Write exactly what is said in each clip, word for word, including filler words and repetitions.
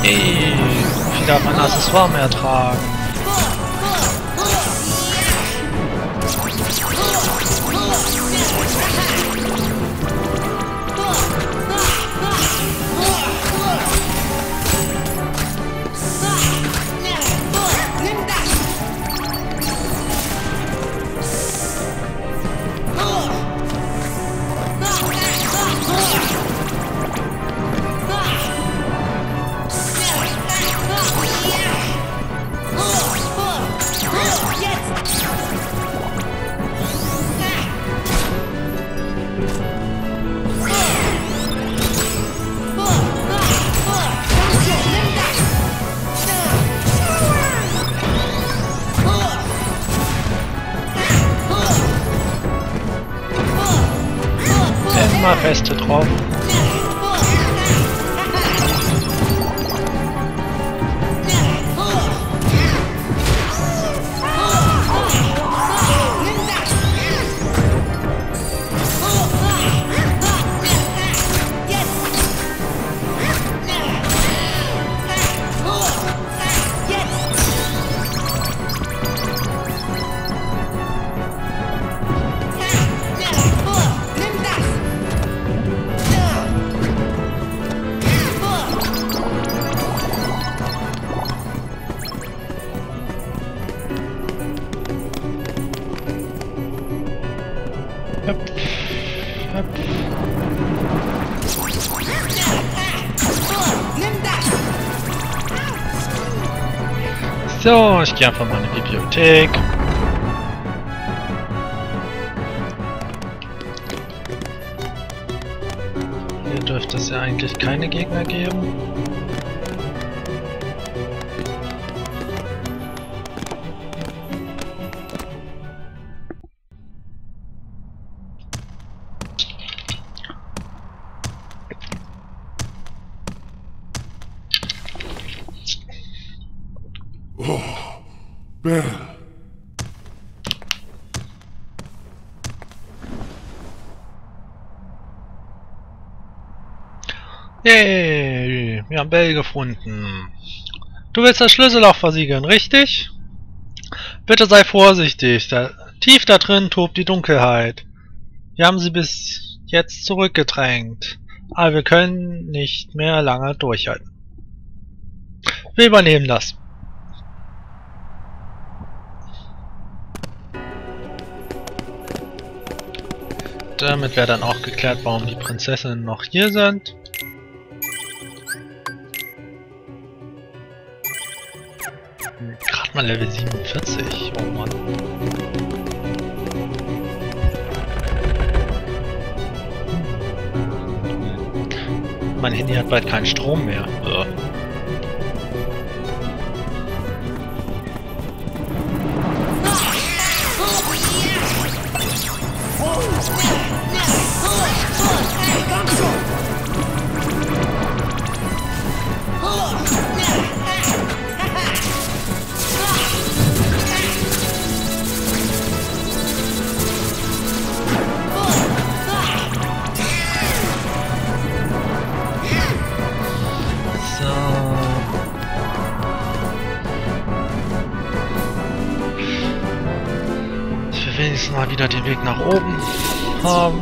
Hey, ich darf ein Accessoire mehr tragen. Immer feste drauf. So, ich gehe einfach mal in die Bibliothek. Hier dürfte es ja eigentlich keine Gegner geben. Oh, Belle. Yay, wir haben Belle gefunden. Du willst das Schlüsselloch versiegeln, richtig? Bitte sei vorsichtig, da, tief da drin tobt die Dunkelheit. Wir haben sie bis jetzt zurückgedrängt, aber wir können nicht mehr lange durchhalten. Wir übernehmen das. Damit wäre dann auch geklärt, warum die Prinzessinnen noch hier sind. Gerade mal Level siebenundvierzig, oh Mann. Mein Handy hat bald keinen Strom mehr. Äh. Wenigstens mal wieder den Weg nach oben haben.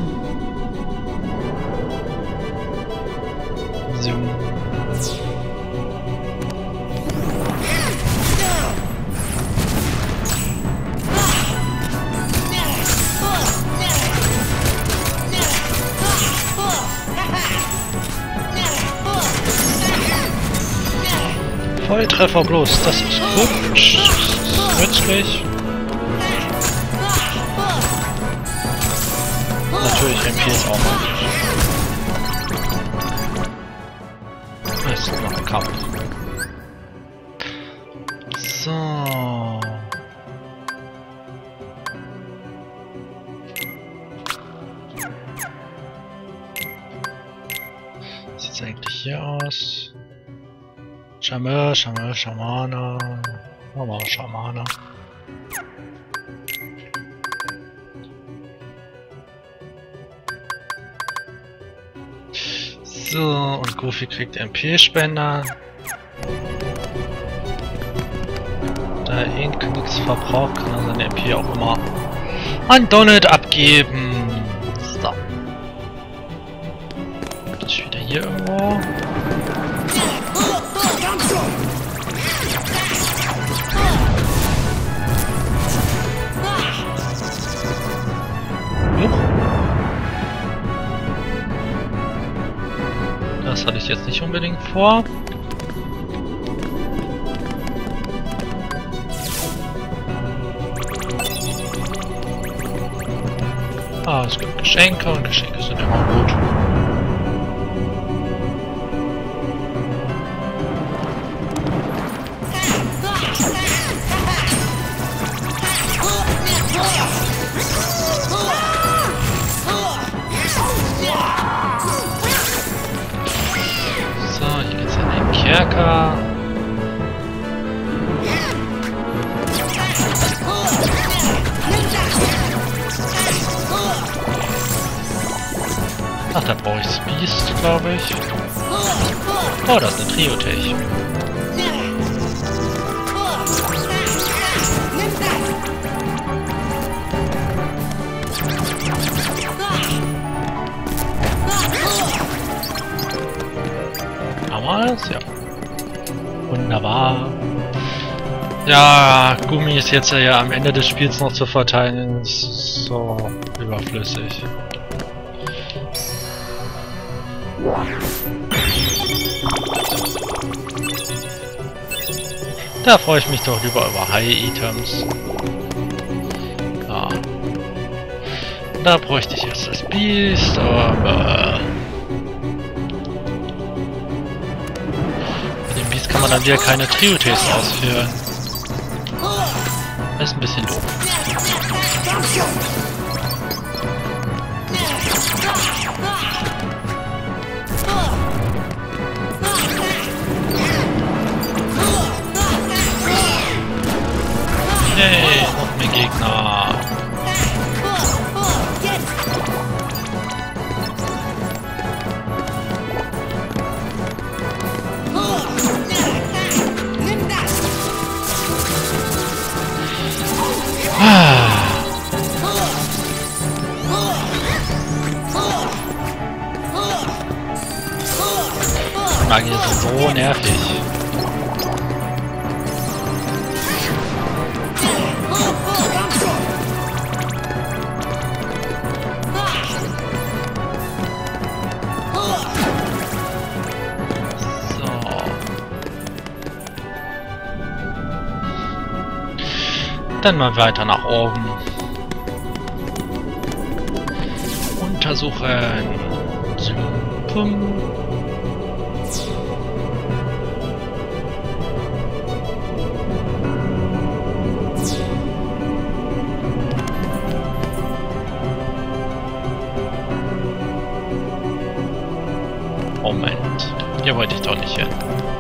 So. Volltreffer bloß, das ist gut. Nützlich. Natürlich M P ist auch mal. Es ist noch ein Kampf. So. Sieht's eigentlich hier aus? Schamö, Schamö, Schamana. Oh, Schamana. So, und Goofy kriegt M P-Spender. Da er eh nichts verbraucht, kann er seine M P auch immer an Donald abgeben. So. Das ist wieder hier irgendwo. Das hatte ich jetzt nicht unbedingt vor. Ah, es gibt Geschenke und Geschenke sind immer gut. So, hier geht's in den Kerker. Ach, da brauche ich Beast, glaube ich. Oh, das ist eine Trio-Tech. Haben wir alles? Ja. Wunderbar. Ja, Gummi ist jetzt ja am Ende des Spiels noch zu verteilen. Ist so überflüssig. Da freue ich mich doch lieber über High-Items. Ja. Da bräuchte ich erst das Beast, aber... Mit dem Beast kann man dann wieder keine Trio-Tests ausführen. Das ist ein bisschen doof. Hey, noch mehr Gegner. Ah. Magier sind so nervig. Dann mal weiter nach oben. Untersuchen. Pum. Moment. Hier wollte ich doch nicht hin.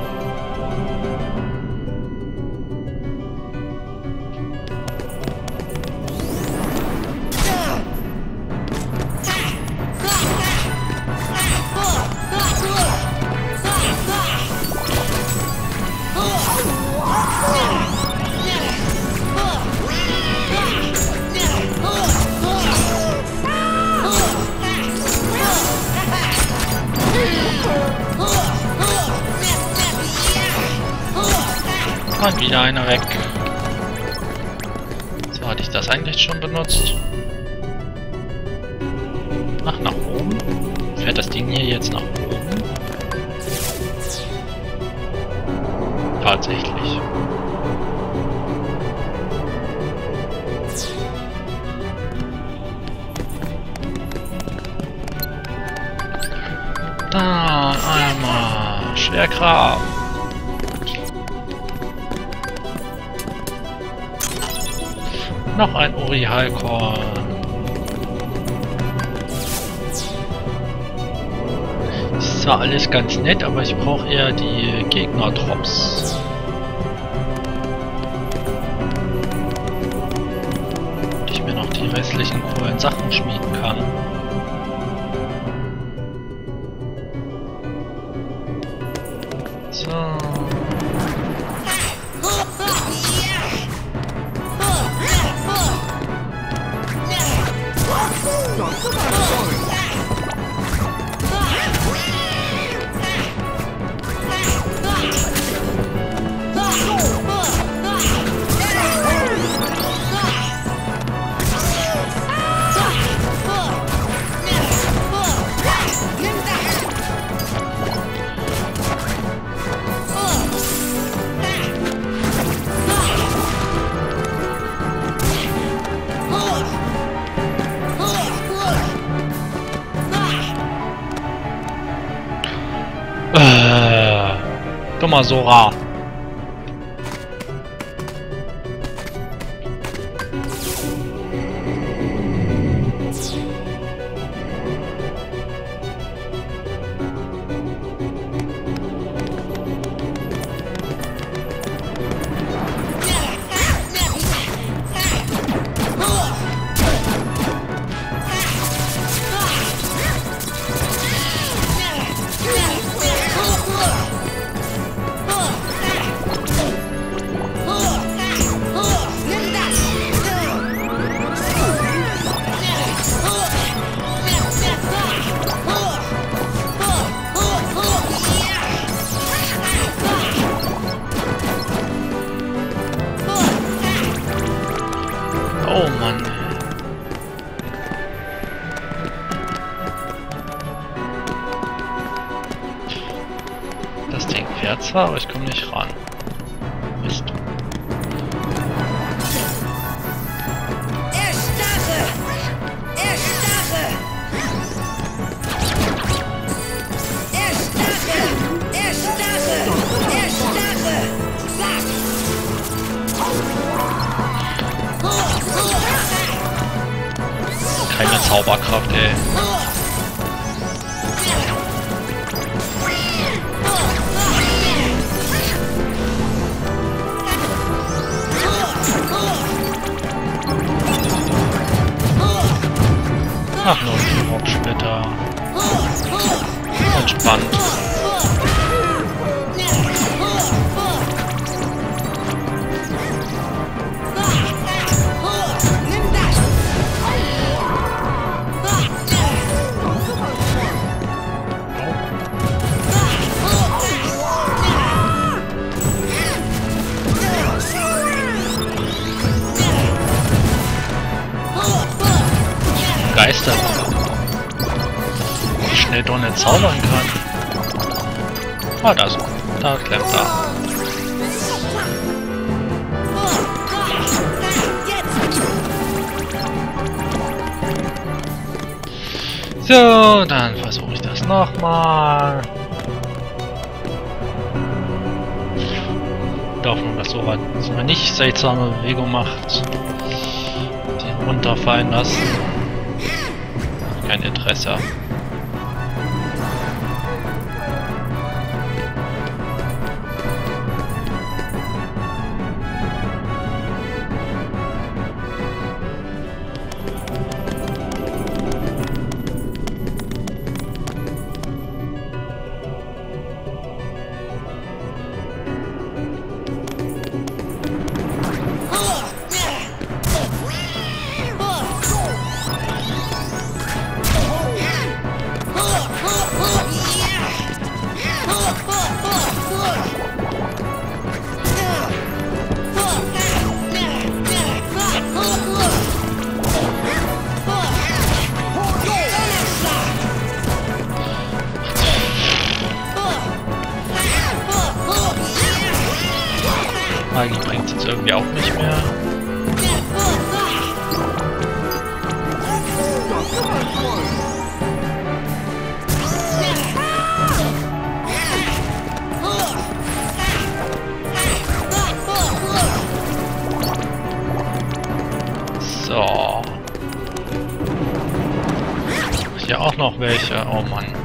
Und wieder einer weg. So, hatte ich das eigentlich schon benutzt? Ach, nach oben? Fährt das Ding hier jetzt nach oben? Tatsächlich. Da einmal Schwerkraft. Noch ein Uri-Halkorn. Ist zwar alles ganz nett, aber ich brauche eher die Gegner-Drops. Und ich mir noch die restlichen coolen Sachen schmieden kann. So. mal, Sora. Oh Mann. Das Ding fährt zwar, aber ich komme nicht ran. Mist. Erstarre! Erstarre! Erstarre! Erstarre! Erstarre! Zack! Keine Zauberkraft, ey. Ach, nur die Rocksplitter. Entspannt. Geister. Wie schnell Donald zaubern kann. Ah, da so. Da klemmt er. So, dann versuche ich das nochmal. Die Hoffnung, dass Sora eine nicht seltsame Bewegung macht. Den runterfallen lassen. Kein Interesse. Magie bringt es jetzt irgendwie auch nicht mehr. So. Hier auch noch welche. Oh Mann.